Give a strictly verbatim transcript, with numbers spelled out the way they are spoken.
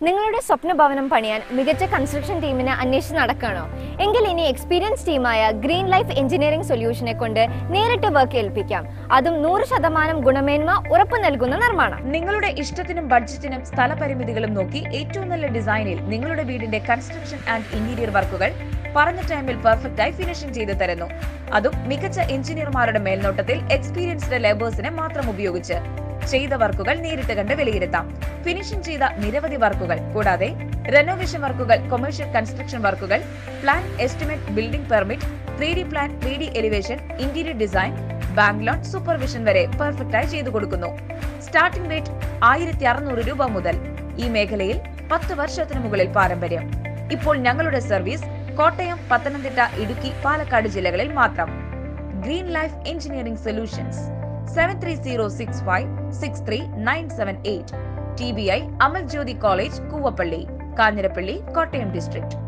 നിങ്ങളുടെ സ്വപ്ന ഭവനം പണിയാൻ മികച്ച കൺസ്ട്രക്ഷൻ ടീമിനെ അന്വേഷിച്ച് നടക്കുകയാണോ? എങ്കിൽ ഇനി എക്സ്പീരിയൻസ് ടീമായ ഗ്രീൻ ലൈഫ് എഞ്ചിനീയറിംഗ് സൊല്യൂഷനെ കൊണ്ട് നേരിട്ട് വർക്ക് ഏൽപ്പിക്കാം. അതും നൂറ് ശതമാനം ഗുണമേന്മ ഉറപ്പു നൽകുന്ന നിർമ്മാണം. നിങ്ങളുടെ ഇഷ്ടത്തിനും ബഡ്ജറ്റിനും സ്ഥലപരിമിതികളും നോക്കി ഏറ്റവും നല്ല ഡിസൈനിൽ നിങ്ങളുടെ വീടിന്റെ കൺസ്ട്രക്ഷൻ ആൻഡ് ഇന്റീരിയർ വർക്കുകൾ പറഞ്ഞ ടൈമിൽ പെർഫെക്റ്റ് ആയി ഫിനിഷിംഗ് ചെയ്തു തരുന്നു. അതും മികച്ച എഞ്ചിനീയർമാരുടെ മേൽനോട്ടത്തിൽ എക്സ്പീരിയൻസ്ഡ് ലേബേഴ്സിനെ മാത്രം ഉപയോഗിച്ച് ചെയ്ത വർക്കുകൾ നേരിട്ട് കണ്ട് വിലയിരുത്താം. ഫിനിഷിംഗ് ചെയ്ത നിരവധി വർക്കുകൾ കൂടാതെ റെനോവേഷൻ വർക്കുകൾ, കൊമേഴ്ഷ്യൽ കൺസ്ട്രക്ഷൻ വർക്കുകൾ, plan estimate, building permit, three D plan, three D elevation, interior design, bank loan, supervision വരെ പെർഫെക്റ്റ് ആയി ചെയ്തു കൊടുക്കുന്നു. സ്റ്റാർട്ടിംഗ് റേറ്റ് ആയിരത്തി അറുന്നൂറ് രൂപ മുതൽ. ഈ മേഖലയിൽ പത്ത് വർഷത്തിന് മുകളിൽ പാരമ്പര്യം. ഇപ്പോൾ ഞങ്ങളുടെ സർവീസ് കോട്ടയം, പത്തനംതിട്ട, ഇടുക്കി, പാലക്കാട് ജില്ലകളിൽ മാത്രം. Green life engineering solutions seven three zero six five six three nine seven eight. T B I Amal Jyoti College, Kuvapalli, Kanjirappalli, Kottayam District.